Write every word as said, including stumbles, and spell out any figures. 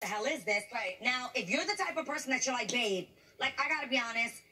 the hell is this? Right. Now, if you're the type of person that you're like, babe, like, I gotta be honest,